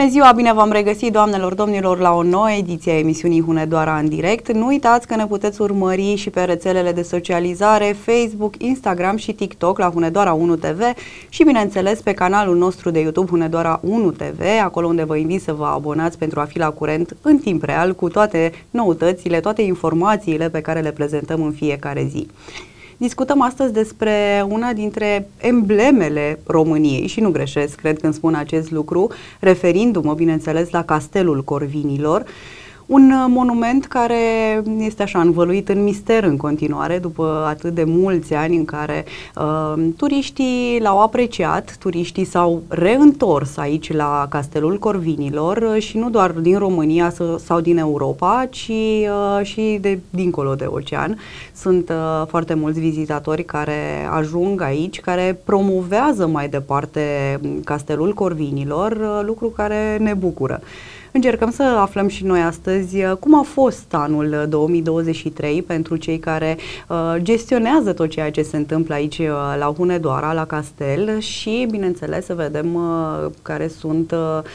Bună ziua, bine v-am regăsit, doamnelor, domnilor, la o nouă ediție a emisiunii Hunedoara în direct. Nu uitați că ne puteți urmări și pe rețelele de socializare Facebook, Instagram și TikTok la Hunedoara 1 TV și, bineînțeles, pe canalul nostru de YouTube Hunedoara 1 TV, acolo unde vă invit să vă abonați pentru a fi la curent în timp real cu toate noutățile, toate informațiile pe care le prezentăm în fiecare zi. Discutăm astăzi despre una dintre emblemele României și nu greșesc, cred când spun acest lucru, referindu-mă, bineînțeles, la Castelul Corvinilor, un monument care este așa învăluit în mister în continuare, după atât de mulți ani în care turiștii l-au apreciat, turiștii s-au reîntors aici la Castelul Corvinilor și nu doar din România sau din Europa, ci și dincolo de ocean. Sunt foarte mulți vizitatori care ajung aici, care promovează mai departe Castelul Corvinilor, lucru care ne bucură. Încercăm să aflăm și noi astăzi cum a fost anul 2023 pentru cei care gestionează tot ceea ce se întâmplă aici la Hunedoara, la castel și, bineînțeles, să vedem care sunt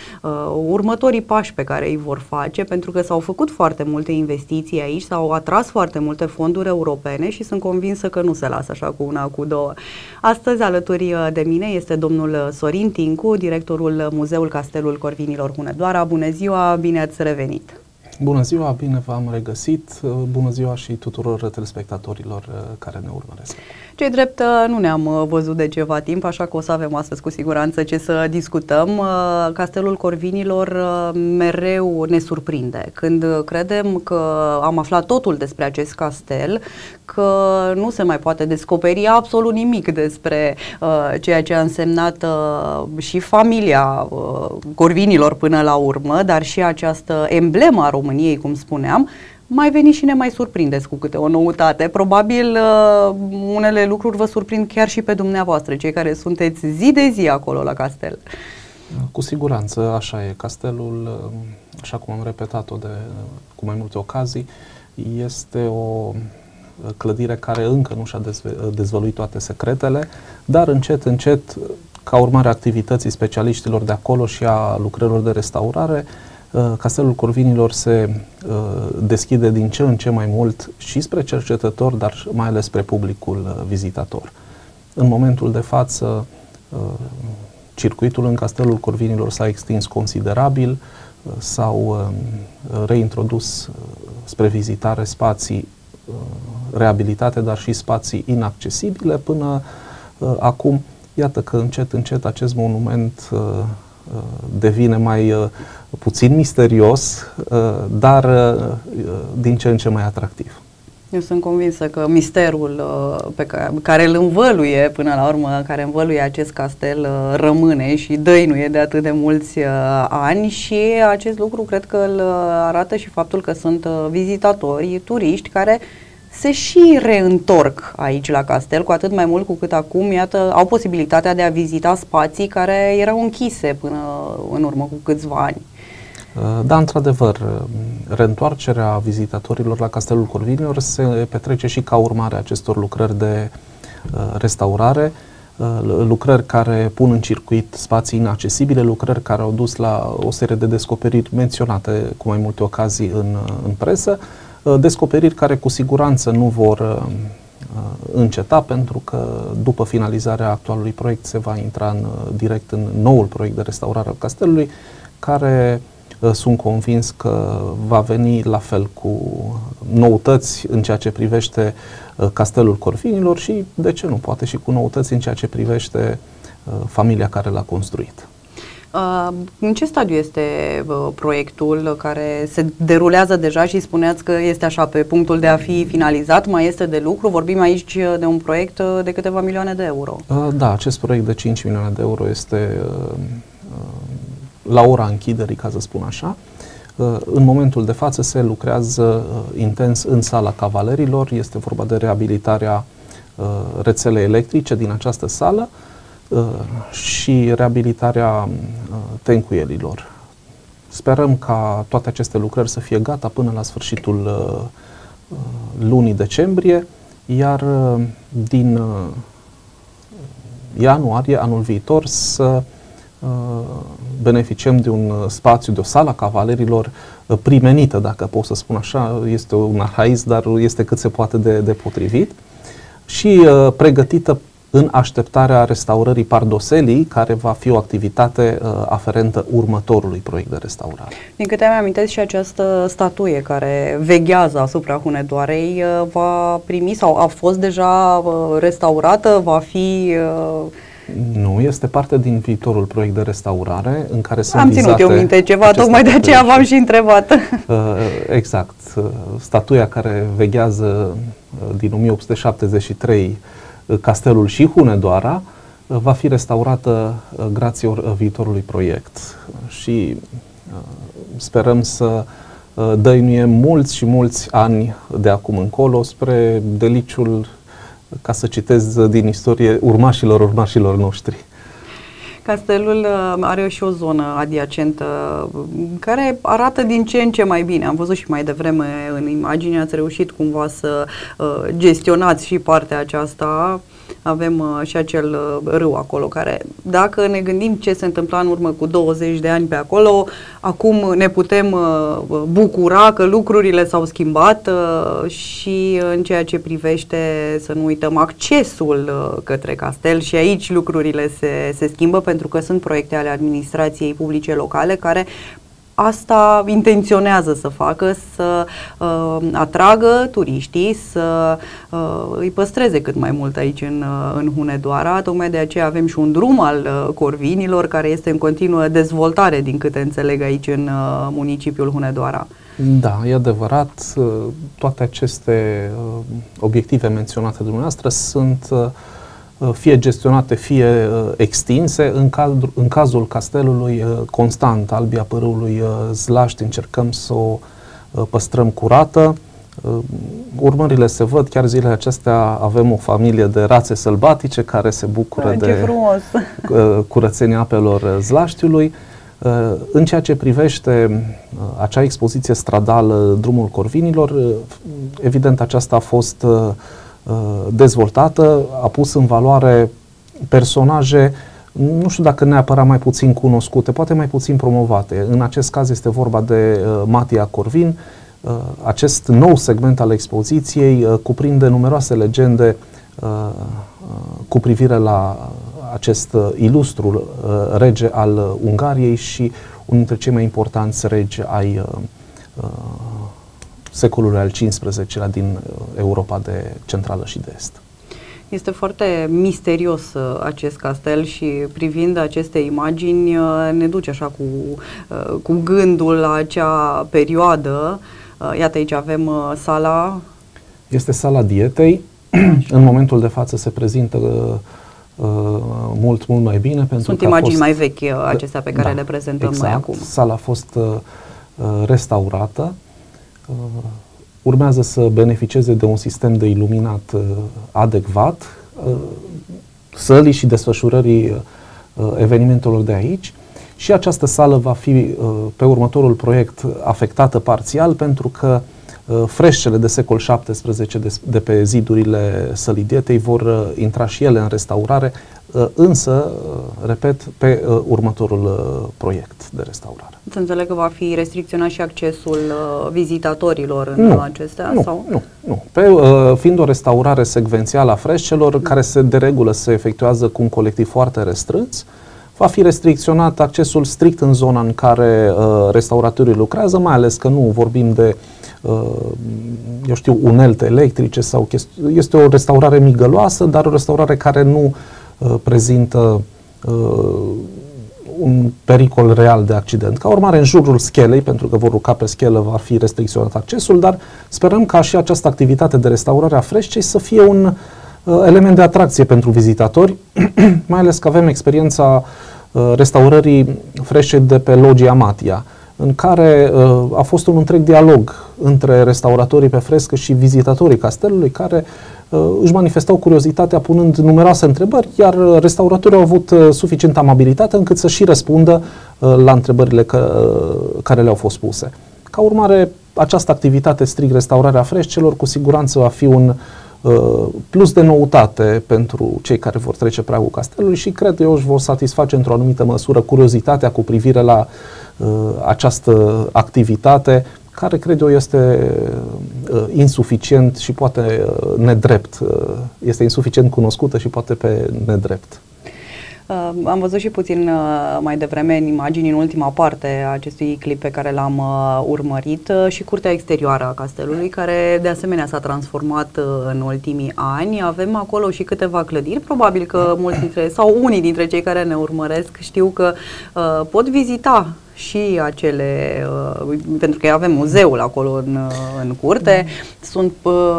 următorii pași pe care îi vor face, pentru că s-au făcut foarte multe investiții aici, s-au atras foarte multe fonduri europene și sunt convinsă că nu se lasă așa cu una, cu două. Astăzi, alături de mine, este domnul Sorin Tincu, directorul Muzeul Castelul Corvinilor Hunedoara. Bună ziua! Bine ați revenit! Bună ziua, bine v-am regăsit! Bună ziua și tuturor telespectatorilor care ne urmăresc! Ce drept, nu ne-am văzut de ceva timp, așa că o să avem astăzi cu siguranță ce să discutăm. Castelul Corvinilor mereu ne surprinde. Când credem că am aflat totul despre acest castel, că nu se mai poate descoperi absolut nimic despre ceea ce a însemnat și familia Corvinilor până la urmă, dar și această emblemă a României, cum spuneam, mai veniți și ne mai surprindeți cu câte o noutate. Probabil unele lucruri vă surprind chiar și pe dumneavoastră, cei care sunteți zi de zi acolo la castel. Cu siguranță, așa e. Castelul, așa cum am repetat-o cu mai multe ocazii, este o clădire care încă nu și-a dezvăluit toate secretele, dar încet, încet, ca urmare a activității specialiștilor de acolo și a lucrărilor de restaurare, Castelul Corvinilor se deschide din ce în ce mai mult și spre cercetători, dar mai ales spre publicul vizitator. În momentul de față, circuitul în Castelul Corvinilor s-a extins considerabil, s-au reintrodus spre vizitare spații reabilitate, dar și spații inaccesibile. Până acum, iată că încet, încet acest monument devine mai puțin misterios, dar din ce în ce mai atractiv. Eu sunt convinsă că misterul pe care îl învăluie până la urmă, care învăluie acest castel, rămâne și dăinuie de atât de mulți ani și acest lucru cred că îl arată și faptul că sunt vizitatori, turiști care se și reîntorc aici la castel, cu atât mai mult cu cât acum, iată, au posibilitatea de a vizita spații care erau închise până în urmă cu câțiva ani. Da, într-adevăr, reîntoarcerea vizitatorilor la Castelul Corvinilor se petrece și ca urmare a acestor lucrări de restaurare, lucrări care pun în circuit spații inaccesibile, lucrări care au dus la o serie de descoperiri menționate cu mai multe ocazii în presă, descoperiri care cu siguranță nu vor înceta, pentru că după finalizarea actualului proiect se va intra direct în noul proiect de restaurare al castelului, care sunt convins că va veni la fel cu noutăți în ceea ce privește Castelul Corvinilor și, de ce nu, poate și cu noutăți în ceea ce privește familia care l-a construit. În ce stadiu este proiectul care se derulează deja și spuneați că este așa pe punctul de a fi finalizat? Mai este de lucru? Vorbim aici de un proiect de câteva milioane de euro. Da, acest proiect de 5 milioane de euro este la ora închiderii, ca să spun așa. În momentul de față se lucrează intens în sala cavalerilor. Este vorba de reabilitarea rețelei electrice din această sală și reabilitarea tencuielilor. Sperăm ca toate aceste lucrări să fie gata până la sfârșitul lunii decembrie, iar din ianuarie anul viitor să beneficiem de un spațiu, de o sală a cavalerilor primenită, dacă pot să spun așa, este un arhaism, dar este cât se poate de potrivit și pregătită în așteptarea restaurării Pardoselii, care va fi o activitate aferentă următorului proiect de restaurare. Din câte mi amintesc, și această statuie care veghează asupra Hunedoarei va primi sau a fost deja restaurată, va fi... Nu, este parte din viitorul proiect de restaurare în care sunt Am ținut eu minte ceva, tocmai de aceea v-am și întrebat. Exact. Statuia care veghează din 1873 castelul și Hunedoara va fi restaurată grație viitorului proiect și sperăm să dăinuiem mulți și mulți ani de acum încolo spre deliciul, ca să citez din istorie, urmașilor noștri. Castelul are și o zonă adiacentă care arată din ce în ce mai bine. Am văzut și mai devreme în imagine, ați reușit cumva să gestionați și partea aceasta. Avem și acel râu acolo care, dacă ne gândim ce se întâmpla în urmă cu 20 de ani pe acolo, acum ne putem bucura că lucrurile s-au schimbat și în ceea ce privește, să nu uităm, accesul către castel, și aici lucrurile se schimbă pentru că sunt proiecte ale administrației publice locale care asta intenționează să facă, să atragă turiștii, să îi păstreze cât mai mult aici în Hunedoara. Tocmai de aceea avem și un drum al Corvinilor care este în continuă dezvoltare, din câte înțeleg, aici în municipiul Hunedoara. Da, e adevărat. Toate aceste obiective menționate de dumneavoastră sunt fie gestionate, fie extinse. În cazul castelului Constant, Albia Pârâului Zlaști, încercăm să o păstrăm curată. Urmările se văd, chiar zilele acestea avem o familie de rațe sălbatice care se bucură de curățenia apelor Zlaștiului. În ceea ce privește acea expoziție stradală Drumul Corvinilor, evident aceasta a fost dezvoltată, a pus în valoare personaje, nu știu dacă neapărat mai puțin cunoscute, poate mai puțin promovate. În acest caz este vorba de Matia Corvin. Acest nou segment al expoziției cuprinde numeroase legende cu privire la acest ilustru rege al Ungariei și unul dintre cei mai importanți regi ai secolului al XV-lea din Europa de centrală și de est. Este foarte misterios acest castel și privind aceste imagini ne duce așa cu gândul la acea perioadă. Iată, aici avem sala. Este sala dietei. În momentul de față se prezintă mult mai bine. Pentru Sunt că imagini mai vechi acestea pe care le prezentăm exact. noi acum. Sala a fost restaurată. Urmează să beneficieze de un sistem de iluminat adecvat sălii și desfășurării evenimentelor de aici, și această sală va fi pe următorul proiect afectată parțial pentru că freșcele de secol XVII de pe zidurile sălii dietei vor intra și ele în restaurare, însă, repet, pe următorul proiect de restaurare. Să înțeleg că va fi restricționat și accesul vizitatorilor în acestea? Nu. Fiind o restaurare secvențială a freșcelor, care de regulă se efectuează cu un colectiv foarte restrâns, va fi restricționat accesul strict în zona în care restauratorii lucrează, mai ales că nu vorbim de unelte electrice sau este o restaurare migăloasă, dar o restaurare care nu prezintă un pericol real de accident. Ca urmare, în jurul schelei, pentru că vor urca pe schelă, va fi restricționat accesul, dar sperăm ca și această activitate de restaurare a freșcei să fie un element de atracție pentru vizitatori, mai ales că avem experiența restaurării freșcei de pe Logia Matia, în care a fost un întreg dialog între restauratorii pe frescă și vizitatorii castelului, care își manifestau curiozitatea punând numeroase întrebări, iar restauratorii au avut suficientă amabilitate încât să și răspundă la întrebările care le-au fost puse. Ca urmare, această activitate strict restaurarea freșcelor cu siguranță va fi un plus de noutate pentru cei care vor trece pragul castelului și cred eu își vor satisface într-o anumită măsură curiozitatea cu privire la această activitate, care cred eu este insuficient și poate nedrept, este insuficient cunoscută și poate pe nedrept. Am văzut și puțin mai devreme în imagini, în ultima parte a acestui clip pe care l-am urmărit, și curtea exterioară a castelului, care de asemenea s-a transformat în ultimii ani. Avem acolo și câteva clădiri, probabil că mulți dintre, sau unii dintre cei care ne urmăresc știu că pot vizita și acele, pentru că avem muzeul acolo în curte, sunt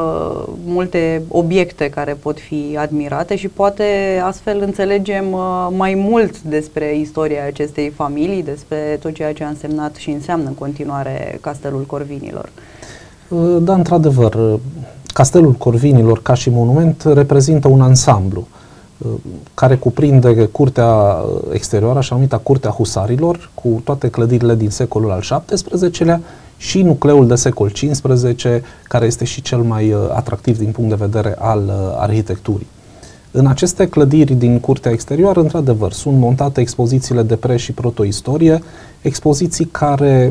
multe obiecte care pot fi admirate și poate astfel înțelegem mai mult despre istoria acestei familii, despre tot ceea ce a însemnat și înseamnă în continuare Castelul Corvinilor. Da, într-adevăr, Castelul Corvinilor ca și monument reprezintă un ansamblu care cuprinde curtea exterioară, așa numita Curtea Husarilor, cu toate clădirile din secolul al XVII-lea și nucleul de secol XV, care este și cel mai atractiv din punct de vedere al arhitecturii. În aceste clădiri din curtea exterioară, într-adevăr, sunt montate expozițiile de pre- și protoistorie, expoziții care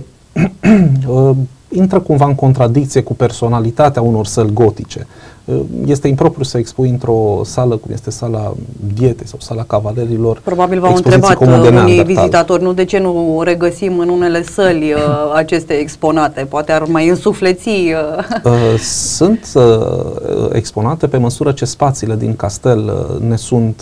intră cumva în contradicție cu personalitatea unor săli gotice. Este impropriu să expui într-o sală cum este sala Dietei sau sala Cavalerilor. Probabil v-au întrebat unii vizitatori, nu, de ce nu regăsim în unele săli aceste exponate? Poate ar mai însufleți. Sunt exponate pe măsură ce spațiile din castel ne sunt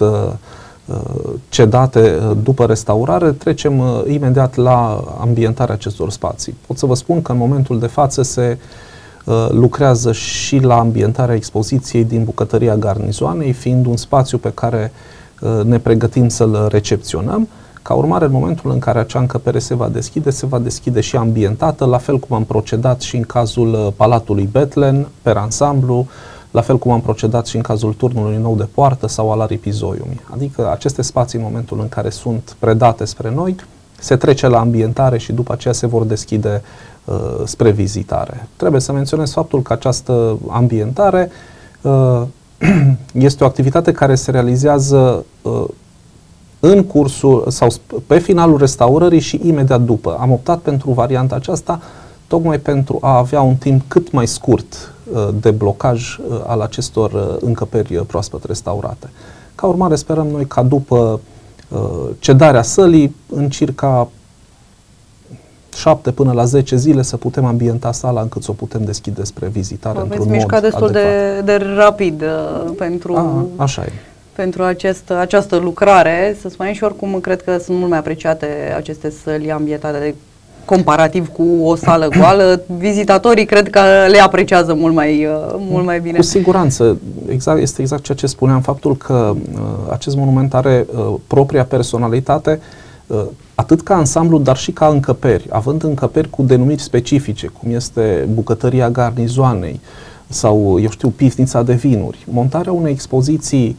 cedate după restaurare. Trecem imediat la ambientarea acestor spații. Pot să vă spun că în momentul de față se lucrează și la ambientarea expoziției din Bucătăria Garnizoanei, fiind un spațiu pe care ne pregătim să-l recepționăm. Ca urmare, în momentul în care acea încăpere se va deschide și ambientată, la fel cum am procedat și în cazul Palatului Bethlen, per ansamblu, la fel cum am procedat și în cazul Turnului Nou de Poartă sau al Aripizoiului. Adică aceste spații, în momentul în care sunt predate spre noi, se trece la ambientare și după aceea se vor deschide spre vizitare. Trebuie să menționez faptul că această ambientare este o activitate care se realizează în cursul sau pe finalul restaurării și imediat după. Am optat pentru varianta aceasta tocmai pentru a avea un timp cât mai scurt de blocaj al acestor încăperi proaspăt restaurate. Ca urmare, sperăm noi ca după cedarea sălii, în circa 7 până la 10 zile, să putem ambienta sala încât să o putem deschide spre vizitare într-un mod mișcat destul de rapid pentru, așa e. Pentru această lucrare. Să spunem și oricum, cred că sunt mult mai apreciate aceste săli ambientate comparativ cu o sală goală. Vizitatorii cred că le apreciază mult mai bine. Cu siguranță. Este exact ceea ce spuneam, faptul că acest monument are propria personalitate, atât ca ansamblu, dar și ca încăperi, având încăperi cu denumiri specifice, cum este Bucătăria Garnizoanei sau, eu știu, Pivnița de Vinuri. Montarea unei expoziții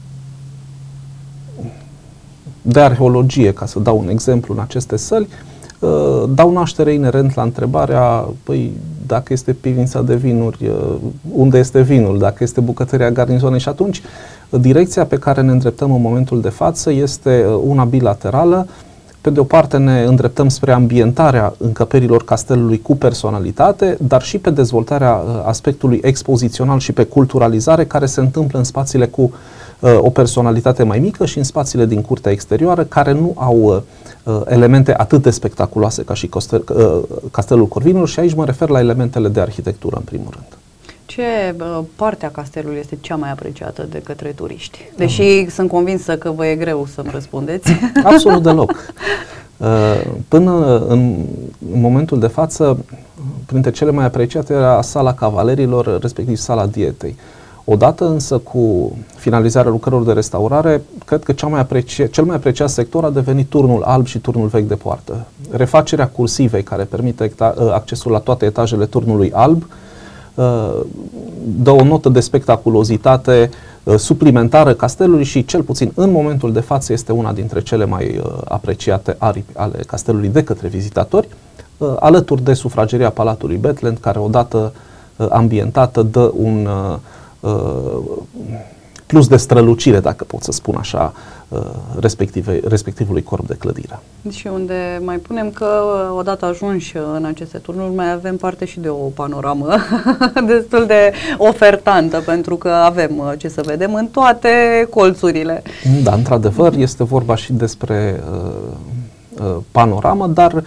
de arheologie, ca să dau un exemplu, în aceste săli, dau naștere inerent la întrebarea, păi, dacă este Pivnița de Vinuri, unde este vinul, dacă este Bucătăria Garnizoanei, și atunci direcția pe care ne îndreptăm în momentul de față este una bilaterală. Pe de o parte ne îndreptăm spre ambientarea încăperilor castelului cu personalitate, dar și pe dezvoltarea aspectului expozițional și pe culturalizare care se întâmplă în spațiile cu o personalitate mai mică și în spațiile din curtea exterioară care nu au elemente atât de spectaculoase ca și Castelul Corvinilor, și aici mă refer la elementele de arhitectură în primul rând. Ce parte a castelului este cea mai apreciată de către turiști? Deși sunt convinsă că vă e greu să-mi răspundeți. Absolut deloc. Până în momentul de față, printre cele mai apreciate era sala Cavalerilor, respectiv sala Dietei. Odată însă cu finalizarea lucrărilor de restaurare, cred că cel mai apreciat sector a devenit Turnul Alb și Turnul Vechi de Poartă. Refacerea cursivei care permite accesul la toate etajele Turnului Alb dă o notă de spectaculozitate suplimentară castelului și, cel puțin în momentul de față, este una dintre cele mai apreciate aripi ale castelului de către vizitatori, alături de sufrageria Palatului Bethlen, care odată ambientată dă un plus de strălucire, dacă pot să spun așa, respectivului corp de clădire. Și unde mai punem că odată ajunși în aceste turnuri mai avem parte și de o panoramă destul de ofertantă, pentru că avem ce să vedem în toate colțurile. Da, într-adevăr, este vorba și despre panoramă, dar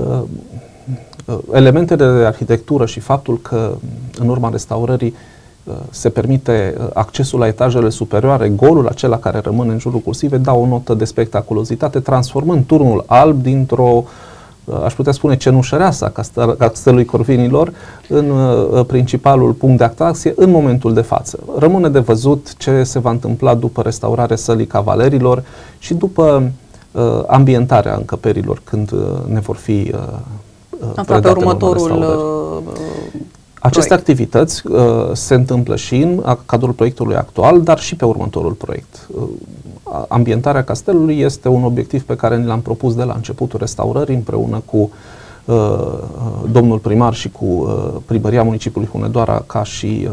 elementele de arhitectură și faptul că în urma restaurării se permite accesul la etajele superioare, golul acela care rămâne în jurul cursivei, dau o notă de spectaculozitate, transformând turnul alb dintr-o, aș putea spune, cenușăreasă a Castelului Corvinilor în principalul punct de atracție în momentul de față. Rămâne de văzut ce se va întâmpla după restaurarea sălii cavalerilor și după ambientarea încăperilor, când ne vor fi predate următorul aceste activități se întâmplă și în cadrul proiectului actual, dar și pe următorul proiect. Ambientarea castelului este un obiectiv pe care ni l-am propus de la începutul restaurării, împreună cu domnul primar și cu Primăria Municipiului Hunedoara, ca și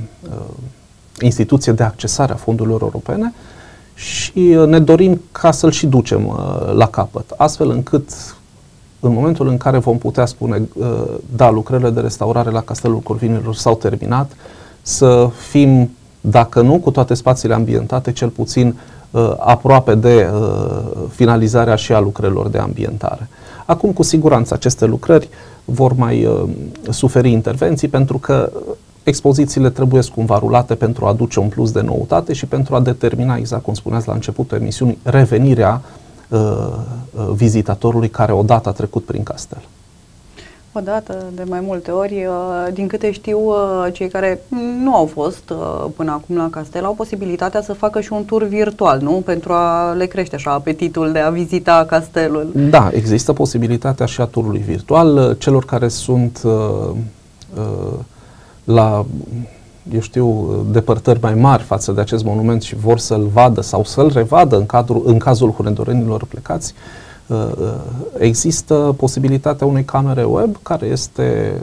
instituție de accesare a fondurilor europene, și ne dorim ca să-l și ducem la capăt, astfel încât în momentul în care vom putea spune da, lucrările de restaurare la Castelul Corvinilor s-au terminat, să fim, dacă nu cu toate spațiile ambientate, cel puțin aproape de finalizarea și a lucrărilor de ambientare. Acum, cu siguranță, aceste lucrări vor mai suferi intervenții, pentru că expozițiile trebuie cumva rulate pentru a aduce un plus de noutate și pentru a determina, exact cum spuneați la începutul emisiunii, revenirea vizitatorului care odată a trecut prin castel. Odată, de mai multe ori, din câte știu, cei care nu au fost până acum la castel au posibilitatea să facă și un tur virtual, nu? Pentru a le crește așa apetitul de a vizita castelul. Da, există posibilitatea și a turului virtual. Celor care sunt la, eu știu, depărtări mai mari față de acest monument și vor să-l vadă sau să-l revadă în cazul hunedorenilor plecați, există posibilitatea unei camere web care este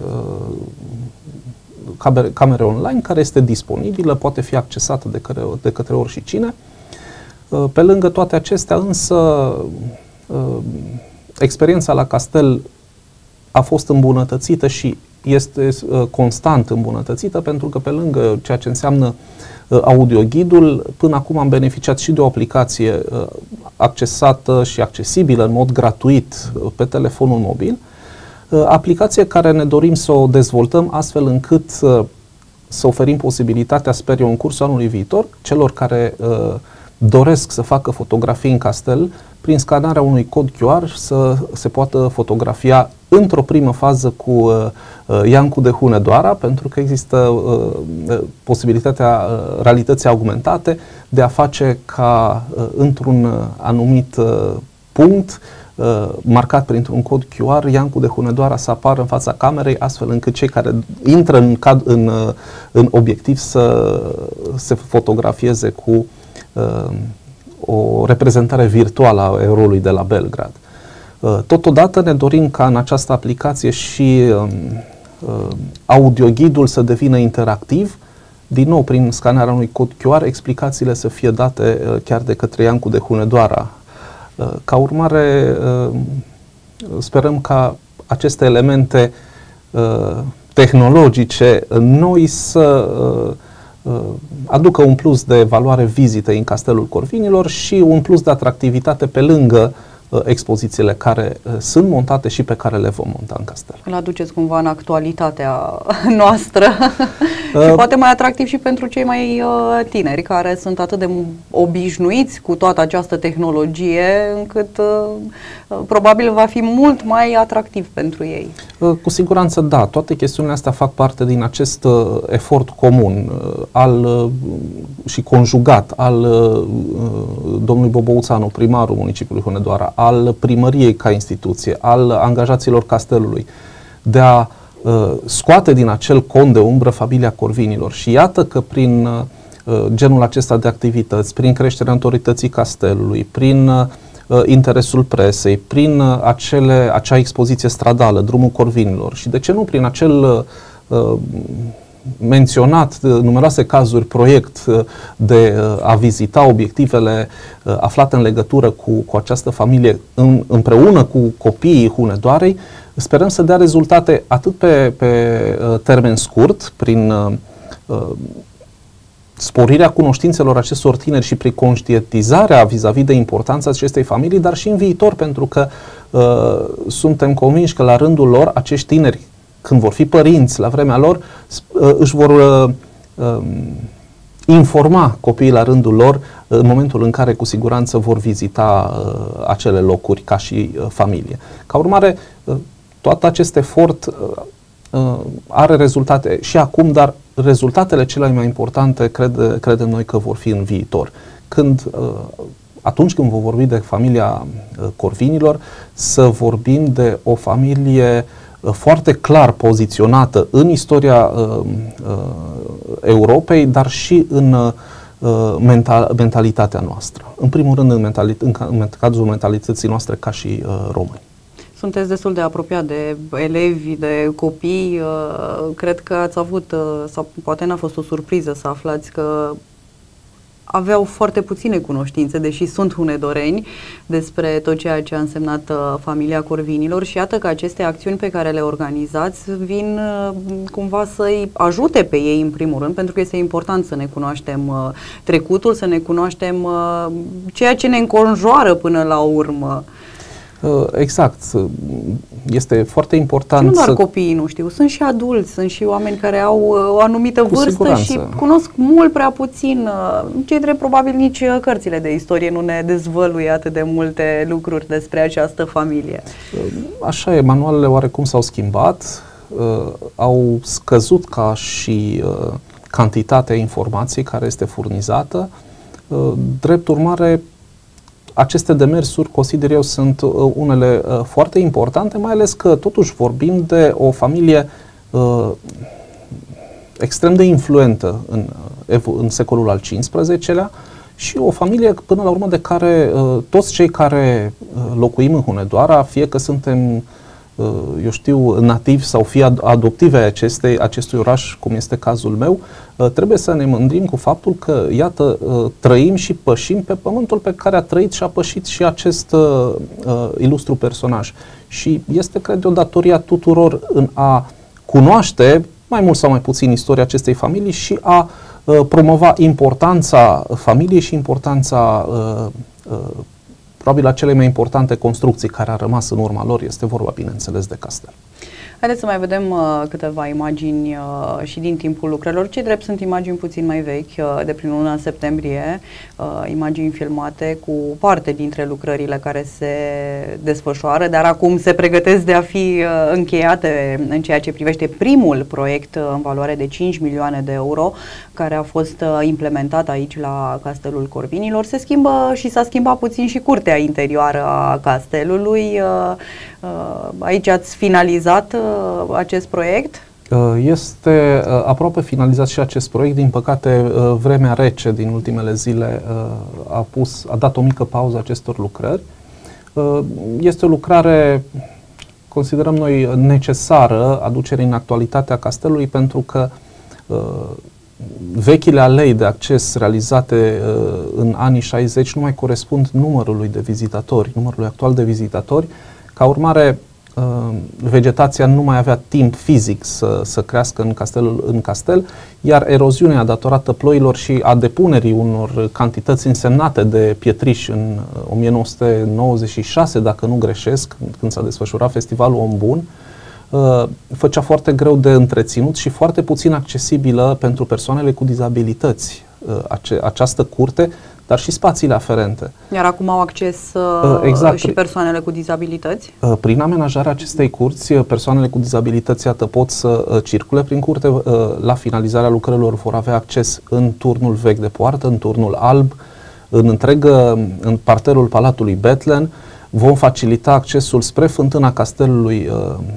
camere online, care este disponibilă, poate fi accesată de către oricine. Pe lângă toate acestea, însă, experiența la castel a fost îmbunătățită și este constant îmbunătățită, pentru că pe lângă ceea ce înseamnă audioghidul, până acum am beneficiat și de o aplicație accesată și accesibilă în mod gratuit pe telefonul mobil, aplicație care ne dorim să o dezvoltăm astfel încât să oferim posibilitatea, sper eu, în cursul anului viitor, celor care doresc să facă fotografii în castel, prin scanarea unui cod QR să se poată fotografia într-o primă fază cu Iancu de Hunedoara, pentru că există posibilitatea realității augmentate de a face ca într-un anumit punct marcat printr-un cod QR, Iancu de Hunedoara să apară în fața camerei, astfel încât cei care intră în obiectiv să se fotografieze cu o reprezentare virtuală a eroului de la Belgrad. Totodată ne dorim ca în această aplicație și audioghidul să devină interactiv, din nou prin scanarea unui cod QR, explicațiile să fie date chiar de către Iancu de Hunedoara. Ca urmare, sperăm ca aceste elemente tehnologice noi să aducă un plus de valoare vizitei în Castelul Corvinilor și un plus de atractivitate pe lângă expozițiile care sunt montate și pe care le vom monta în castel. Îl aduceți cumva în actualitatea noastră și poate mai atractiv și pentru cei mai tineri, care sunt atât de obișnuiți cu toată această tehnologie, încât probabil va fi mult mai atractiv pentru ei. Cu siguranță da, toate chestiunile astea fac parte din acest efort comun și conjugat al domnului Bobouțanu, primarul municipiului Hunedoara, al primăriei ca instituție, al angajaților castelului, de a scoate din acel con de umbră familia Corvinilor. Și iată că prin genul acesta de activități, prin creșterea autorității castelului, prin interesul presei, prin acea expoziție stradală, Drumul Corvinilor, și de ce nu prin acel menționat numeroase cazuri proiect de a vizita obiectivele aflate în legătură cu această familie împreună cu copiii Hunedoarei. Sperăm să dea rezultate atât pe termen scurt, prin sporirea cunoștințelor acestor tineri și prin conștientizarea vis-a-vis de importanța acestei familii, dar și în viitor, pentru că suntem convinși că la rândul lor acești tineri, când vor fi părinți la vremea lor, își vor informa copiii la rândul lor în momentul în care cu siguranță vor vizita acele locuri ca și familie. Ca urmare, tot acest efort are rezultate și acum, dar rezultatele cele mai importante credem noi că vor fi în viitor. Atunci când vom vorbi de familia Corvinilor, să vorbim de o familie foarte clar poziționată în istoria Europei, dar și în mentalitatea noastră. În primul rând în cazul mentalității noastre ca și români. Sunteți destul de apropiat de elevi, de copii. Cred că ați avut, sau poate n-a fost o surpriză să aflați că aveau foarte puține cunoștințe, deși sunt hunedoreni, despre tot ceea ce a însemnat familia Corvinilor, și iată că aceste acțiuni pe care le organizați vin cumva să-i ajute pe ei în primul rând, pentru că este important să ne cunoaștem trecutul, să ne cunoaștem ceea ce ne înconjoară până la urmă. Exact. Este foarte important. Și nu doar copiii, nu știu, sunt și adulți, sunt și oameni care au o anumită vârstă siguranță. Și cunosc mult prea puțin. Cei drept, probabil nici cărțile de istorie nu ne dezvăluie atât de multe lucruri despre această familie. Așa e, manualele oarecum s-au schimbat, au scăzut ca și cantitatea informației care este furnizată. Drept urmare, aceste demersuri, consider eu, sunt unele foarte importante, mai ales că totuși vorbim de o familie extrem de influentă în secolul al XV-lea și o familie, până la urmă, de care toți cei care locuim în Hunedoara, fie că suntem, eu știu, nativi sau fie adoptive acestui oraș, cum este cazul meu, trebuie să ne mândrim cu faptul că, iată, trăim și pășim pe pământul pe care a trăit și a pășit și acest ilustru personaj. Și este, cred eu, datoria tuturor în a cunoaște, mai mult sau mai puțin, istoria acestei familii și a promova importanța familiei și importanța probabil a cele mai importante construcții care a rămas în urma lor. Este vorba, bineînțeles, de castel. Haideți să mai vedem câteva imagini și din timpul lucrărilor. Ce drept sunt imagini puțin mai vechi, de prin luna septembrie, imagini filmate cu parte dintre lucrările care se desfășoară, dar acum se pregătesc de a fi încheiate în ceea ce privește primul proiect în valoare de 5 milioane de euro, care a fost implementat aici la Castelul Corvinilor. Se schimbă și s-a schimbat puțin și curtea interioară a castelului. Aici ați finalizat acest proiect? Este aproape finalizat și acest proiect. Din păcate, vremea rece din ultimele zile a dat o mică pauză acestor lucrări. Este o lucrare, considerăm noi, necesară aducerii în actualitate a castelului, pentru că vechile alei de acces realizate în anii 60 nu mai corespund numărului de vizitatori, numărului actual de vizitatori. Ca urmare, vegetația nu mai avea timp fizic să crească în castel, iar eroziunea datorată ploilor și a depunerii unor cantități însemnate de pietriș în 1996, dacă nu greșesc, când s-a desfășurat festivalul Om Bun, făcea foarte greu de întreținut și foarte puțin accesibilă pentru persoanele cu dizabilități această curte, dar și spațiile aferente. Iar acum au acces exact, și persoanele cu dizabilități? Prin amenajarea acestei curți, persoanele cu dizabilități, iată, pot să circule prin curte. La finalizarea lucrărilor vor avea acces în turnul vechi de poartă, în turnul alb, în parterul Palatului Bethlen. Vom facilita accesul spre fântâna castelului,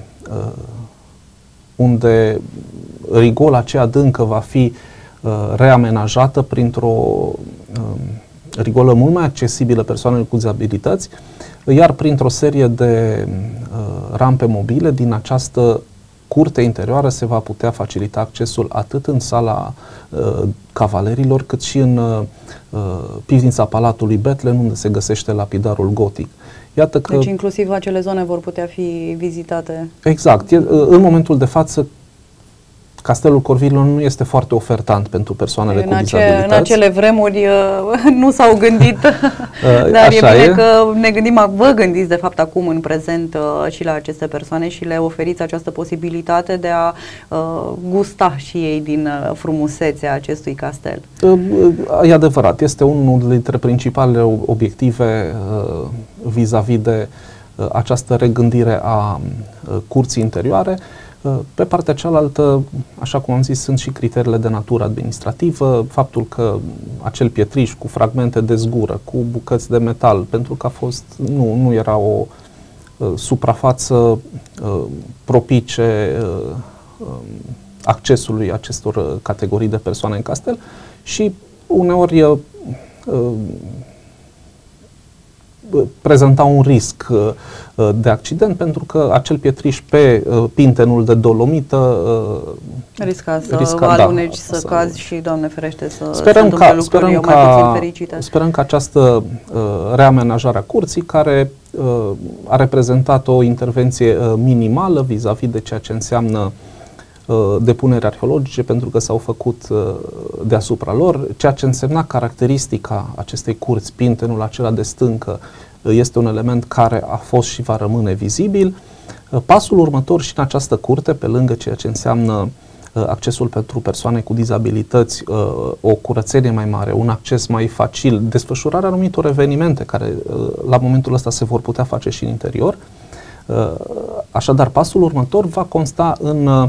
unde rigola aceea adâncă va fi reamenajată printr-o rigolă mult mai accesibilă persoanelor cu dizabilități, iar printr-o serie de rampe mobile din această curte interioară se va putea facilita accesul atât în sala cavalerilor, cât și în pivnița Palatului Bethlen, unde se găsește lapidarul gotic. Iată că, deci inclusiv acele zone vor putea fi vizitate. Exact. În momentul de față, Castelul Corvinilor nu este foarte ofertant pentru persoanele cu dizabilități. În acele vremuri nu s-au gândit, dar e bine că ne gândim, vă gândiți de fapt acum în prezent și la aceste persoane și le oferiți această posibilitate de a gusta și ei din frumusețea acestui castel. E adevărat, este unul dintre principalele obiective vis-a-vis de această regândire a curții interioare. Pe partea cealaltă, așa cum am zis, sunt și criteriile de natură administrativă, faptul că acel pietriș cu fragmente de zgură, cu bucăți de metal, pentru că nu era o suprafață propice accesului acestor categorii de persoane în castel și uneori prezenta un risc de accident, pentru că acel pietriș pe pintenul de dolomită risca să aluneci, să cazi și, Doamne ferește, să sperăm că această reamenajare a curții, care a reprezentat o intervenție minimală vis-a-vis de ceea ce înseamnă depuneri arheologice, pentru că s-au făcut deasupra lor, ceea ce însemna caracteristica acestei curți, pintenul acela de stâncă, este un element care a fost și va rămâne vizibil. Pasul următor și în această curte, pe lângă ceea ce înseamnă accesul pentru persoane cu dizabilități, o curățenie mai mare, un acces mai facil, desfășurarea anumitor evenimente care la momentul ăsta se vor putea face și în interior. Așadar, pasul următor va consta în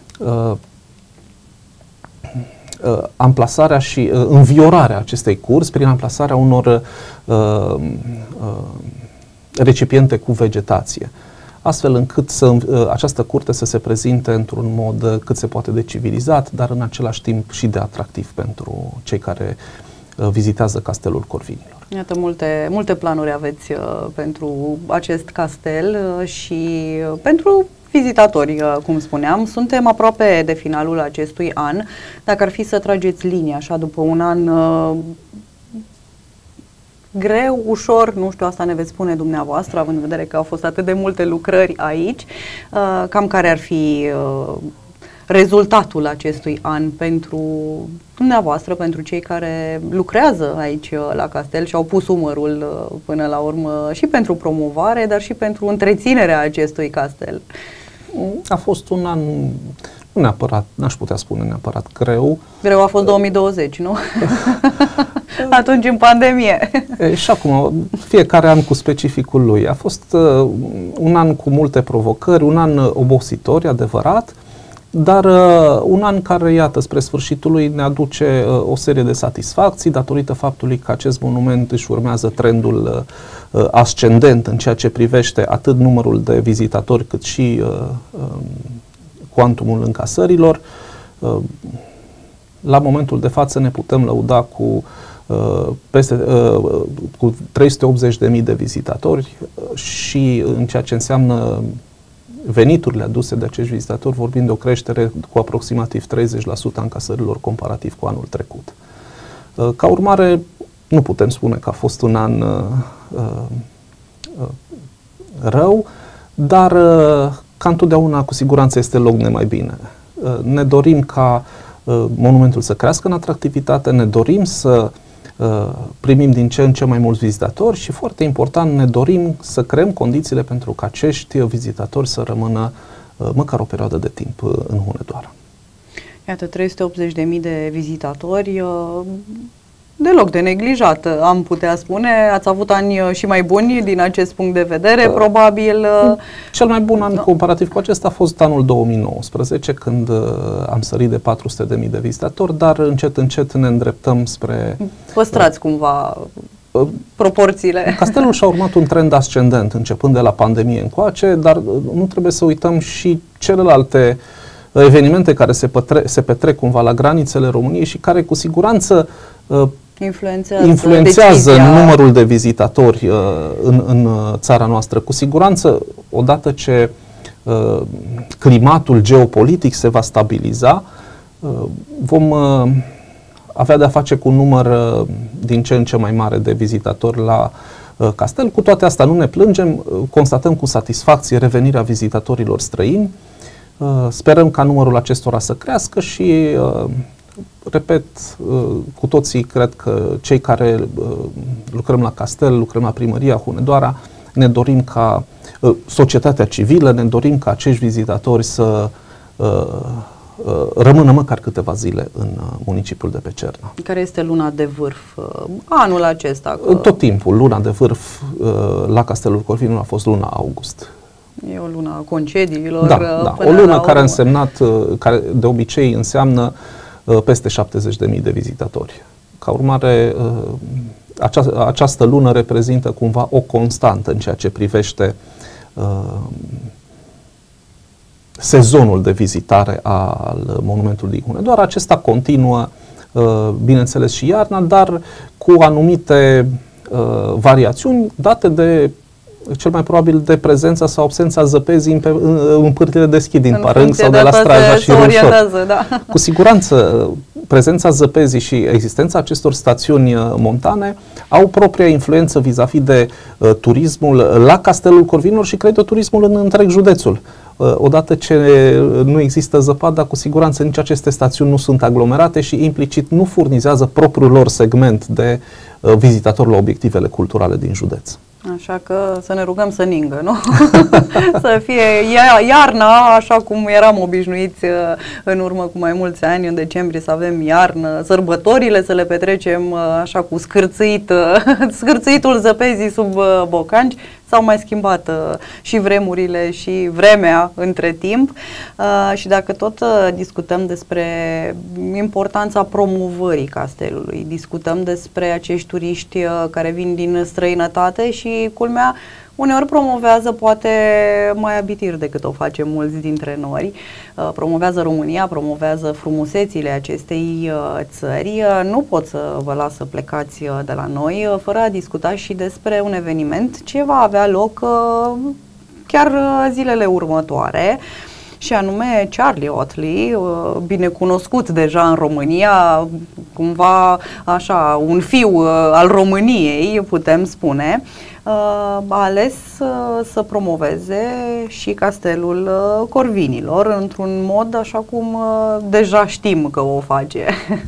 amplasarea și înviorarea acestei curți prin amplasarea unor recipiente cu vegetație, astfel încât această curte să se prezinte într-un mod cât se poate de civilizat, dar în același timp și de atractiv pentru cei care vizitează Castelul Corvinilor. Iată, multe planuri aveți pentru acest castel și pentru vizitatori, cum spuneam. Suntem aproape de finalul acestui an. Dacă ar fi să trageți linia așa după un an greu, ușor, nu știu, asta ne veți spune dumneavoastră, având în vedere că au fost atât de multe lucrări aici, cam care ar fi rezultatul acestui an pentru dumneavoastră, pentru cei care lucrează aici la castel și au pus umărul până la urmă și pentru promovare, dar și pentru întreținerea acestui castel? A fost un an, nu neapărat, n-aș putea spune neapărat greu. Greu a fost 2020, nu? Atunci în pandemie. Și acum, fiecare an cu specificul lui. A fost un an cu multe provocări, un an obositor, e adevărat, dar un an care, iată, spre sfârșitul lui ne aduce o serie de satisfacții datorită faptului că acest monument își urmează trendul ascendent în ceea ce privește atât numărul de vizitatori cât și cuantumul încasărilor. La momentul de față ne putem lăuda cu 380.000 de vizitatori și în ceea ce înseamnă veniturile aduse de acești vizitatori, vorbim de o creștere cu aproximativ 30% a încasărilor comparativ cu anul trecut. Ca urmare, nu putem spune că a fost un an rău, dar ca întotdeauna, cu siguranță, este loc de mai bine. Ne dorim ca monumentul să crească în atractivitate, ne dorim să primim din ce în ce mai mulți vizitatori și, foarte important, ne dorim să creăm condițiile pentru ca acești vizitatori să rămână măcar o perioadă de timp în Hunedoara. Iată, 380.000 de vizitatori, deloc de neglijat, am putea spune. Ați avut ani și mai buni din acest punct de vedere, probabil. Cel mai bun an comparativ cu acesta a fost anul 2019, când am sărit de 400.000 de vizitatori, dar încet, încet ne îndreptăm spre... Păstrați cumva proporțiile. Castelul și-a urmat un trend ascendent, începând de la pandemie încoace, dar nu trebuie să uităm și celelalte evenimente care se petrec cumva la granițele României și care cu siguranță influențează numărul de vizitatori în țara noastră. Cu siguranță, odată ce climatul geopolitic se va stabiliza, vom avea de-a face cu un număr din ce în ce mai mare de vizitatori la castel. Cu toate astea nu ne plângem, constatăm cu satisfacție revenirea vizitatorilor străini, sperăm ca numărul acestora să crească și, repet, cu toții cred că cei care lucrăm la castel, lucrăm la primăria Hunedoara, ne dorim ca societatea civilă, ne dorim ca acești vizitatori să rămână măcar câteva zile în municipiul de pe Cerna. Care este luna de vârf anul acesta? Tot timpul, luna de vârf la Castelul Corvinilor a fost luna august. E o lună a concediilor. Da. O lună care a însemnat, care de obicei înseamnă peste 70.000 de vizitatori. Ca urmare, această lună reprezintă cumva o constantă în ceea ce privește sezonul de vizitare al monumentului Hunedoara. Acesta continuă, bineînțeles, și iarna, dar cu anumite variațiuni date de, cel mai probabil, de prezența sau absența zăpezii în pârtile de schi din Parâng sau de la Straja și Râșor. Da. Cu siguranță, prezența zăpezii și existența acestor stațiuni montane au propria influență vis-a-vis de turismul la Castelul Corvinilor și, cred eu, turismul în întreg județul. Odată ce nu există zăpadă, cu siguranță nici aceste stațiuni nu sunt aglomerate și implicit nu furnizează propriul lor segment de vizitatori la obiectivele culturale din județ. Așa că să ne rugăm să ningă, nu? Să fie iarna, așa cum eram obișnuiți în urmă cu mai mulți ani, în decembrie să avem iarnă, sărbătorile să le petrecem așa cu scârțâitul zăpezii sub bocanci. S-au mai schimbat și vremurile și vremea între timp și dacă tot discutăm despre importanța promovării castelului, discutăm despre acești turiști care vin din străinătate și, culmea, uneori promovează poate mai abitir decât o facem mulți dintre noi. Promovează România, promovează frumusețile acestei țări. Nu pot să vă las să plecați de la noi fără a discuta și despre un eveniment ce va avea loc chiar zilele următoare, și anume Charlie Oatley, binecunoscut deja în România, cumva așa un fiu al României, putem spune, a ales să promoveze și Castelul Corvinilor într-un mod așa cum deja știm că o face.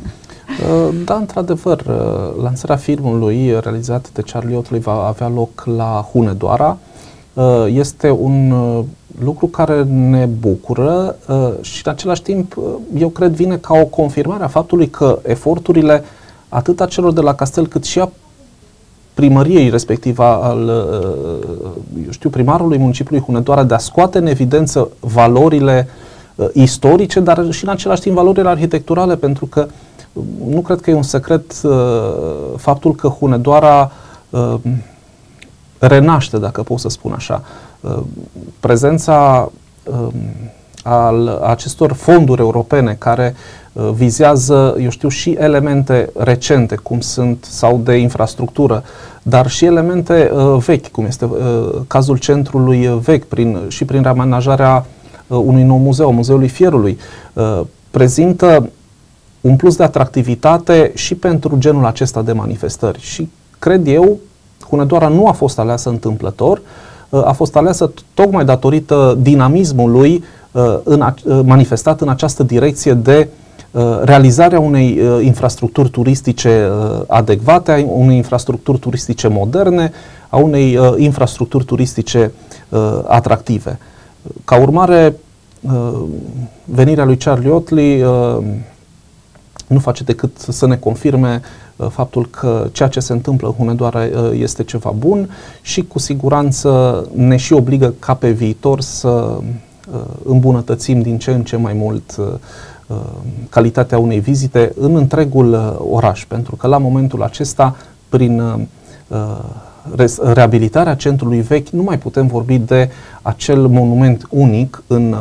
Da, într-adevăr, lansarea filmului realizat de Charlie Oatley va avea loc la Hunedoara. Este un lucru care ne bucură și în același timp, eu cred, vine ca o confirmare a faptului că eforturile atât a celor de la castel cât și a primăriei, respectiv al primarului municipiului Hunedoara, de a scoate în evidență valorile istorice, dar și în același timp valorile arhitecturale, pentru că nu cred că e un secret faptul că Hunedoara renaște, dacă pot să spun așa. Prezența acestor fonduri europene care vizează, și elemente recente, cum sunt, sau de infrastructură, dar și elemente vechi, cum este cazul centrului vechi, și prin reamenajarea unui nou muzeu, Muzeului Fierului, prezintă un plus de atractivitate și pentru genul acesta de manifestări. Și cred eu, Hunedoara nu a fost aleasă întâmplător, a fost aleasă tocmai datorită dinamismului manifestat în această direcție de realizarea unei infrastructuri turistice adecvate, a unei infrastructuri turistice moderne, a unei infrastructuri turistice atractive. Ca urmare, venirea lui Charlie Oatley nu face decât să ne confirme faptul că ceea ce se întâmplă în Hunedoara este ceva bun și cu siguranță ne și obligă ca pe viitor să îmbunătățim din ce în ce mai mult calitatea unei vizite în întregul oraș, pentru că la momentul acesta, prin reabilitarea centrului vechi, nu mai putem vorbi de acel monument unic în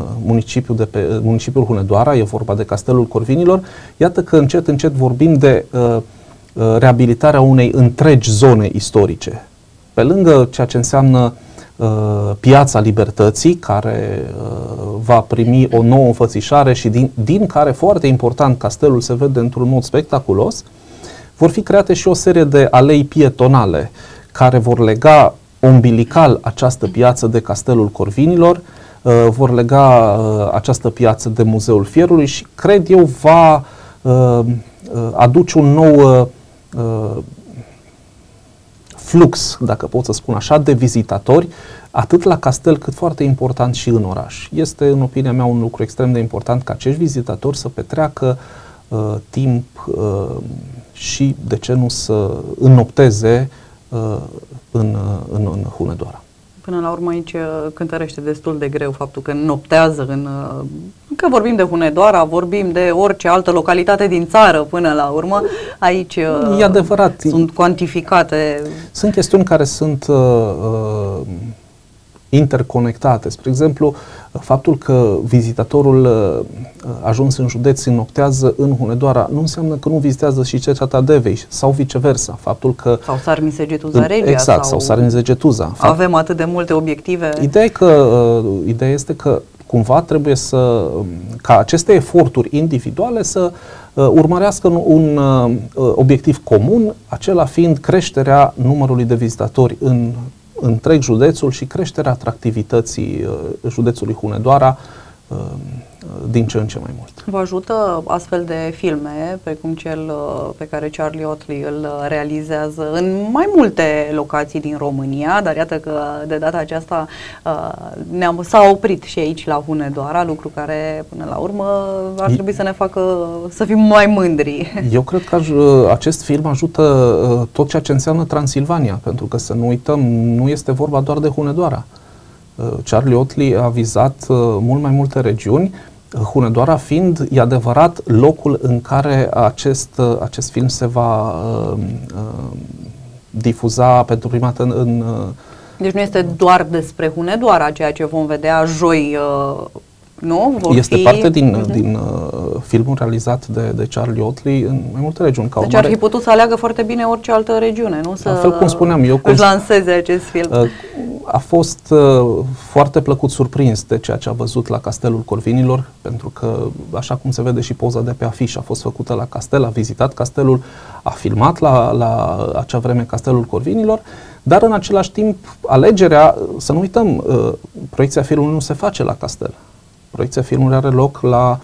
municipiul Hunedoara, e vorba de Castelul Corvinilor. Iată că încet, încet vorbim de reabilitarea unei întregi zone istorice. Pe lângă ceea ce înseamnă Piața Libertății, care va primi o nouă înfățișare și din care, foarte important, castelul se vede într-un mod spectaculos. Vor fi create și o serie de alei pietonale care vor lega umbilical această piață de Castelul Corvinilor, vor lega această piață de Muzeul Fierului și, cred eu, va aduce un nou flux, dacă pot să spun așa, de vizitatori, atât la castel cât, foarte important, și în oraș. Este, în opinia mea, un lucru extrem de important ca acești vizitatori să petreacă timp și, de ce nu, să înnopteze în Hunedoara. Până la urmă aici cântărește destul de greu faptul că noptează că vorbim de Hunedoara, vorbim de orice altă localitate din țară până la urmă. Aici e adevărat, sunt cuantificate. Sunt chestiuni care sunt interconectate. Spre exemplu, faptul că vizitatorul ajuns în județ înnoptează în Hunedoara nu înseamnă că nu vizitează și Cetatea Devei sau viceversa. Faptul că sau Sarmisegetuza Regia. Exact, sau Sarmisegetuza. Avem atât de multe obiective. Ideea este că cumva trebuie ca aceste eforturi individuale să urmărească un obiectiv comun, acela fiind creșterea numărului de vizitatori în întreg județul și creșterea atractivității județului Hunedoara din ce în ce mai mult. Vă ajută astfel de filme, precum cel pe care Charlie Oatley îl realizează în mai multe locații din România, dar iată că de data aceasta s-a oprit și aici la Hunedoara, lucru care până la urmă ar trebui să ne facă să fim mai mândri. Eu cred că acest film ajută tot ceea ce înseamnă Transilvania, pentru că, să nu uităm, nu este vorba doar de Hunedoara. Charlie Oatley a vizat mult mai multe regiuni, Hunedoara fiind, e adevărat, locul în care acest film se va difuza pentru prima dată în... Deci nu este doar despre Hunedoara, ceea ce vom vedea joi, nu? Este parte din filmul realizat de Charlie Oatley în mai multe regiuni. Deci ar fi putut să aleagă foarte bine orice altă regiune, nu? Să fel cum spuneam eu, își lanseze acest film. A fost foarte plăcut surprins de ceea ce a văzut la Castelul Corvinilor, pentru că, așa cum se vede și poza de pe afiș, a fost făcută la castel, a vizitat castelul, a filmat la acea vreme Castelul Corvinilor, dar în același timp alegerea, să nu uităm, proiecția filmului nu se face la castel. Proiecția filmului are loc la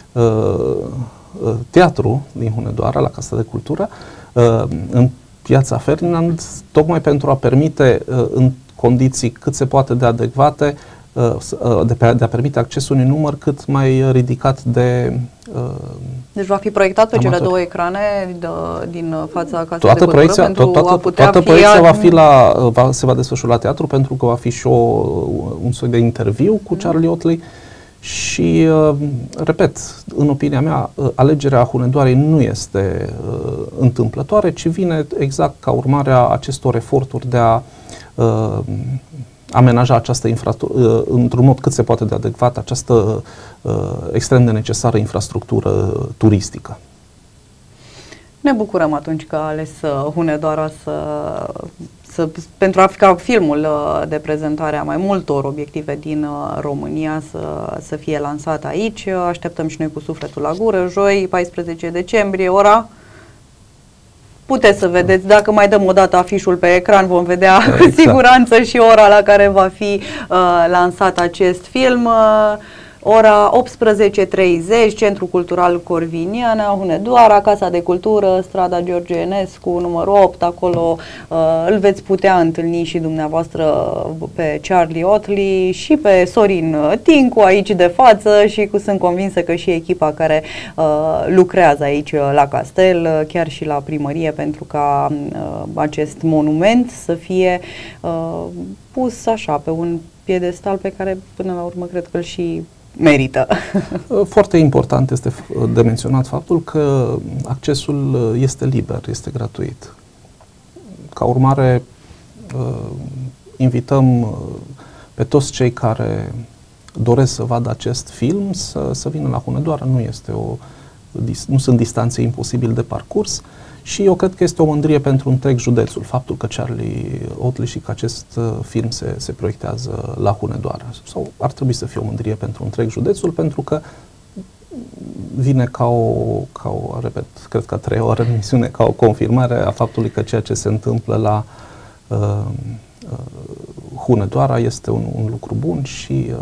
teatru din Hunedoara, la Casa de Cultură, în Piața Ferdinand, tocmai pentru a permite, în condiții cât se poate de adecvate, de a permite accesul unui număr cât mai ridicat de Deci va fi proiectat pe cele două ecrane din fața Casei de Cultură toată proiecția se va desfășura la teatru, pentru că va fi și un soi de interviu cu Charlie Oatley. Și, repet, în opinia mea, alegerea Hunedoarei nu este întâmplătoare, ci vine exact ca urmare a acestor eforturi de a amenaja această infrastructură, într-un mod cât se poate de adecvat, această extrem de necesară infrastructură turistică. Ne bucurăm atunci că a ales Hunedoara pentru a fi ca filmul de prezentare a mai multor obiective din România să fie lansat aici. Așteptăm și noi cu sufletul la gură. Joi, 14 decembrie, ora... Puteți să vedeți, dacă mai dăm o dată afișul pe ecran, vom vedea cu siguranță și ora la care va fi lansat acest film. Ora 18:30, Centrul Cultural Corviniana, Hunedoara, Casa de Cultură, strada George Enescu, numărul 8, acolo îl veți putea întâlni și dumneavoastră pe Charlie Oatley și pe Sorin Tincu aici de față și sunt convinsă că și echipa care lucrează aici la castel, chiar și la primărie, pentru ca acest monument să fie pus așa pe un piedestal pe care până la urmă cred că îl și merită. Foarte important este de menționat faptul că accesul este liber, este gratuit. Ca urmare, invităm pe toți cei care doresc să vadă acest film să vină la Hunedoara. Nu sunt distanțe imposibil de parcurs și eu cred că este o mândrie pentru întreg județul faptul că Charlie Oatley și că acest film se proiectează la Hunedoara. Sau ar trebui să fie o mândrie pentru întreg județul, pentru că vine repet, cred că a 3-a oară în emisiune, ca o confirmare a faptului că ceea ce se întâmplă la Hunedoara este un lucru bun și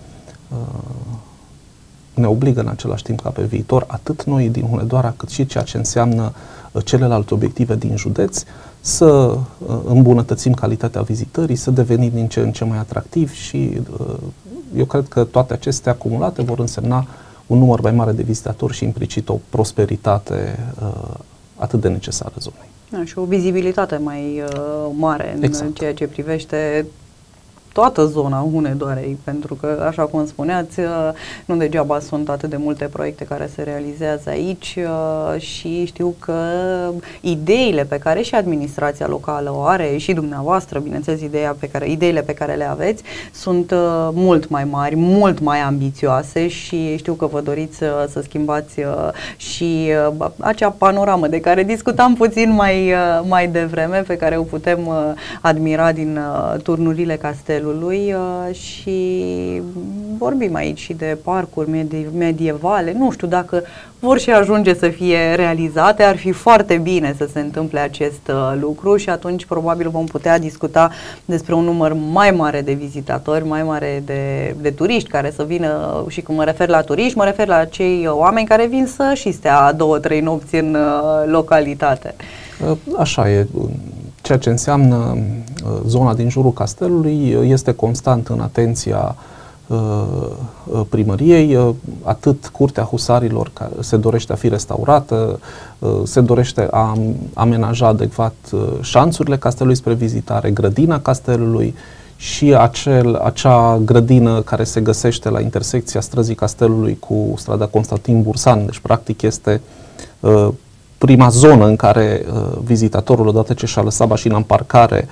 ne obligă în același timp ca pe viitor, atât noi din Hunedoara, cât și ceea ce înseamnă celelalte obiective din județ, să îmbunătățim calitatea vizitării, să devenim din ce în ce mai atractiv și eu cred că toate acestea acumulate vor însemna un număr mai mare de vizitatori și implicit o prosperitate atât de necesară zonei. Da, și o vizibilitate mai mare în ceea ce privește toată zona Hunedoarei, pentru că, așa cum spuneați, nu degeaba sunt atât de multe proiecte care se realizează aici și știu că ideile pe care și administrația locală o are și dumneavoastră, bineînțeles, ideile pe care le aveți sunt mult mai mari, mult mai ambițioase și știu că vă doriți să schimbați și acea panoramă de care discutam puțin mai devreme, pe care o putem admira din turnurile castelului și vorbim aici și de parcuri medievale. Nu știu dacă vor și ajunge să fie realizate, ar fi foarte bine să se întâmple acest lucru și atunci probabil vom putea discuta despre un număr mai mare de vizitatori, mai mare de turiști care să vină. Și când mă refer la turiști, mă refer la cei oameni care vin să și stea 2-3 nopți în localitate. Așa e. Ceea ce înseamnă zona din jurul castelului este constant în atenția primăriei, atât Curtea Husarilor, care se dorește a fi restaurată, se dorește a amenaja adecvat șanțurile castelului spre vizitare, grădina castelului și acea grădină care se găsește la intersecția străzii castelului cu strada Constantin Bursan, deci practic este prima zonă în care vizitatorul, odată ce și-a lăsat mașina în parcare,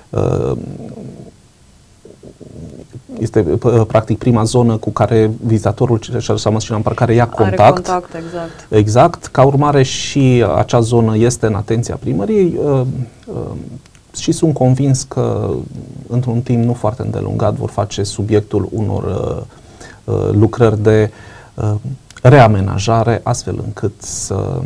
este practic prima zonă cu care vizitatorul și-a lăsat mașina în parcare ia contact. Are contact, exact. Exact. Ca urmare și acea zonă este în atenția primăriei și sunt convins că într-un timp nu foarte îndelungat vor face subiectul unor lucrări de reamenajare, astfel încât să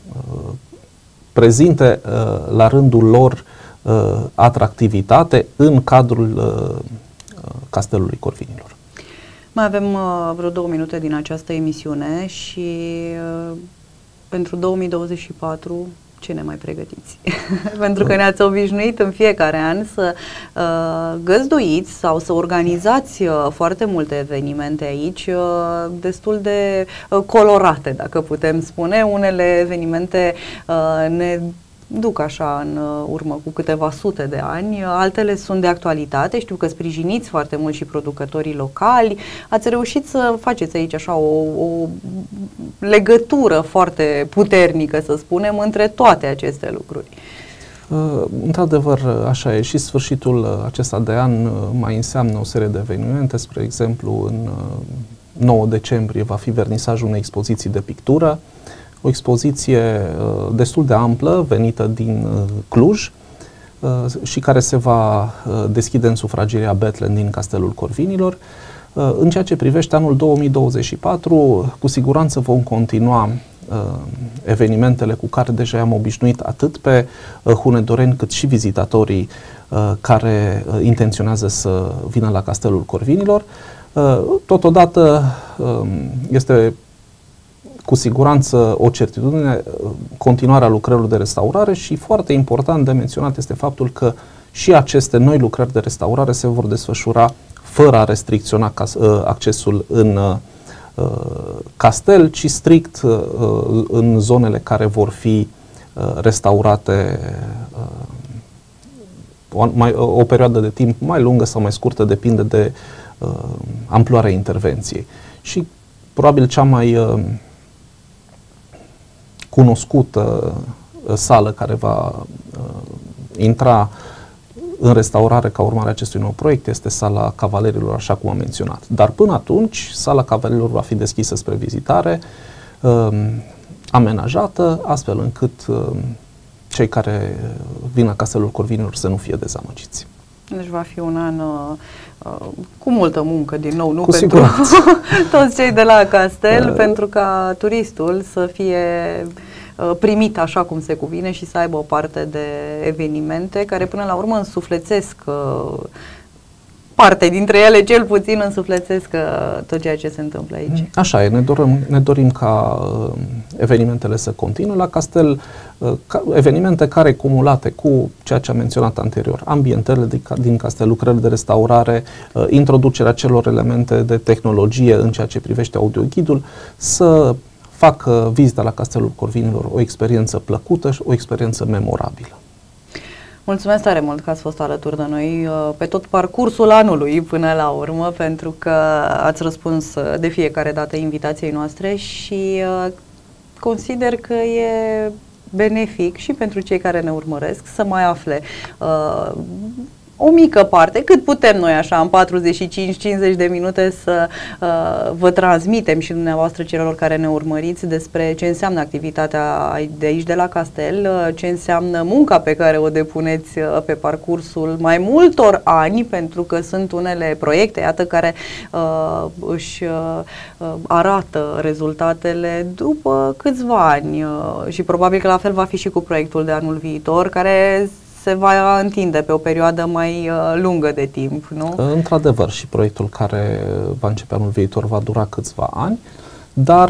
prezinte la rândul lor atractivitate în cadrul Castelului Corvinilor. Mai avem vreo 2 minute din această emisiune și pentru 2024 ce ne mai pregătiți? Pentru că ne-ați obișnuit în fiecare an să găzduiți sau să organizați foarte multe evenimente aici, destul de colorate, dacă putem spune. Unele evenimente ne duc așa în urmă cu câteva sute de ani, altele sunt de actualitate. Știu că sprijiniți foarte mult și producătorii locali. Ați reușit să faceți aici așa o legătură foarte puternică, să spunem, între toate aceste lucruri. Într-adevăr, așa e. Și sfârșitul acesta de an mai înseamnă o serie de evenimente. Spre exemplu, în 9 decembrie va fi vernisajul unei expoziții de pictură, o expoziție destul de amplă, venită din Cluj și care se va deschide în sufrageria Bethlen din Castelul Corvinilor. În ceea ce privește anul 2024, cu siguranță vom continua evenimentele cu care deja am obișnuit atât pe hunedoreni cât și vizitatorii care intenționează să vină la Castelul Corvinilor. Totodată este cu siguranță o certitudine continuarea lucrărilor de restaurare și foarte important de menționat este faptul că și aceste noi lucrări de restaurare se vor desfășura fără a restricționa accesul în castel, ci strict în zonele care vor fi restaurate o perioadă de timp mai lungă sau mai scurtă, depinde de amploarea intervenției. Și probabil cea mai cunoscută sală care va intra în restaurare ca urmare a acestui nou proiect este Sala Cavalerilor, așa cum am menționat. Dar până atunci, Sala Cavalerilor va fi deschisă spre vizitare, amenajată, astfel încât cei care vin la Castelul Corvinilor să nu fie dezamăgiți. Deci va fi un an cu multă muncă din nou, nu cu pentru toți cei de la castel, pentru ca turistul să fie primit așa cum se cuvine și să aibă o parte de evenimente care până la urmă însuflețesc parte dintre ele, cel puțin însuflețesc tot ceea ce se întâmplă aici. Așa e, ne dorim ca evenimentele să continue la castel, evenimente care cumulate cu ceea ce am menționat anterior, ambientele din castel, lucrări de restaurare, introducerea celor elemente de tehnologie în ceea ce privește audioghidul, să facă vizita la Castelul Corvinilor o experiență plăcută și o experiență memorabilă. Mulțumesc tare mult că ați fost alături de noi pe tot parcursul anului până la urmă, pentru că ați răspuns de fiecare dată invitației noastre și consider că e benefic și pentru cei care ne urmăresc să mai afle o mică parte, cât putem noi așa, în 45-50 de minute să vă transmitem și dumneavoastră celor care ne urmăriți despre ce înseamnă activitatea de aici de la castel, ce înseamnă munca pe care o depuneți pe parcursul mai multor ani, pentru că sunt unele proiecte, iată, care își arată rezultatele după câțiva ani și probabil că la fel va fi și cu proiectul de anul viitor, care se va întinde pe o perioadă mai lungă de timp, nu? Într-adevăr, și proiectul care va începe anul viitor va dura câțiva ani, dar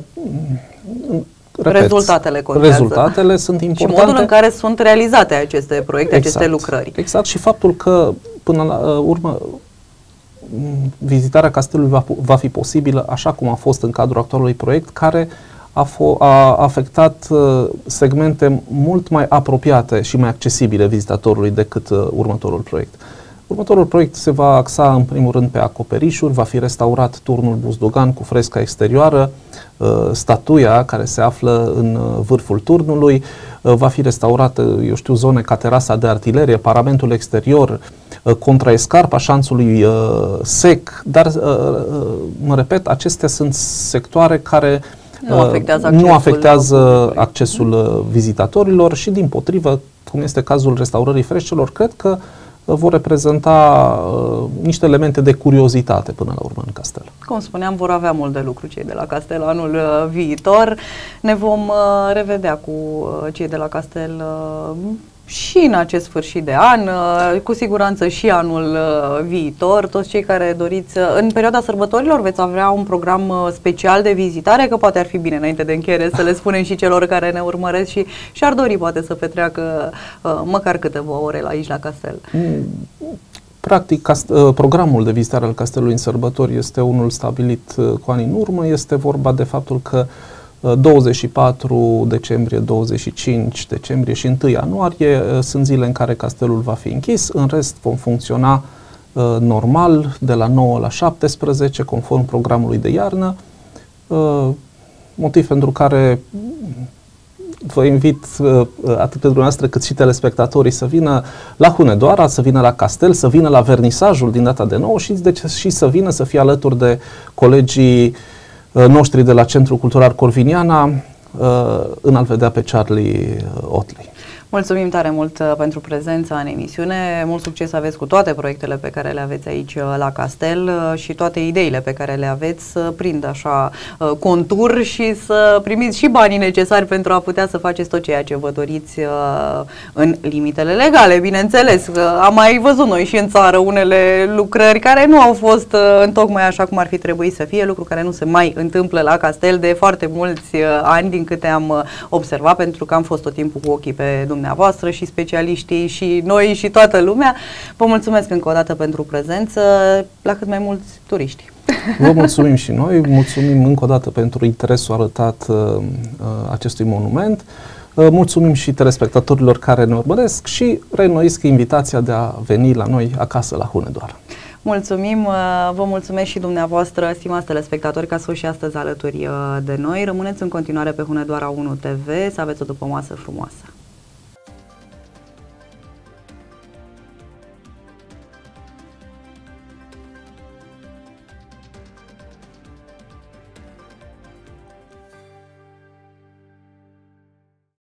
repet, rezultatele contează. Rezultatele sunt importante. Și modul în care sunt realizate aceste proiecte, exact, aceste lucrări. Exact, și faptul că până la urmă vizitarea castelului va fi posibilă așa cum a fost în cadrul actualului proiect, care a afectat segmente mult mai apropiate și mai accesibile vizitatorului decât următorul proiect. Următorul proiect se va axa în primul rând pe acoperișuri, va fi restaurat turnul Buzdugan cu fresca exterioară, statuia care se află în vârful turnului, va fi restaurată, eu știu, zone ca terasa de artilerie, paramentul exterior, contraescarpa șanțului sec, dar, mă repet, acestea sunt sectoare care nu afectează accesul vizitatorilor și, dimpotrivă, cum este cazul restaurării freșcelor, cred că vor reprezenta niște elemente de curiozitate până la urmă în castel. Cum spuneam, vor avea mult de lucru cei de la castel anul viitor. Ne vom revedea cu cei de la castel și în acest sfârșit de an, cu siguranță și anul viitor. Toți cei care doriți, în perioada sărbătorilor veți avea un program special de vizitare, că poate ar fi bine înainte de încheiere să le spunem și celor care ne urmăresc și ar dori poate să petreacă măcar câteva ore aici la castel. Practic, programul de vizitare al castelului în sărbători este unul stabilit cu ani în urmă. Este vorba de faptul că 24 decembrie, 25 decembrie și 1 ianuarie sunt zile în care castelul va fi închis, în rest vom funcționa normal de la 9 la 17, conform programului de iarnă, motiv pentru care vă invit atât pe dumneavoastră cât și telespectatorii să vină la Hunedoara, să vină la castel, să vină la vernisajul din data de 9 și să vină să fie alături de colegii noștri de la Centrul Cultural Corviniana în a-l vedea pe Charlie Otley. Mulțumim tare mult pentru prezența în emisiune, mult succes aveți cu toate proiectele pe care le aveți aici la castel și toate ideile pe care le aveți să prindă așa contur și să primiți și banii necesari pentru a putea să faceți tot ceea ce vă doriți în limitele legale, bineînțeles. Am mai văzut noi și în țară unele lucrări care nu au fost întocmai așa cum ar fi trebuit să fie, lucru care nu se mai întâmplă la castel de foarte mulți ani, din câte am observat, pentru că am fost tot timpul cu ochii pe dumneavoastră și specialiștii și noi și toată lumea. Vă mulțumesc încă o dată pentru prezență, la cât mai mulți turiști. Vă mulțumim și noi, mulțumim încă o dată pentru interesul arătat acestui monument. Mulțumim și telespectatorilor care ne urmăresc și reînnoiesc invitația de a veni la noi acasă la Hunedoara. Mulțumim, vă mulțumesc și dumneavoastră, stimați telespectatori, că ați fost și astăzi alături de noi. Rămâneți în continuare pe Hunedoara 1 TV, să aveți o dupămasă frumoasă.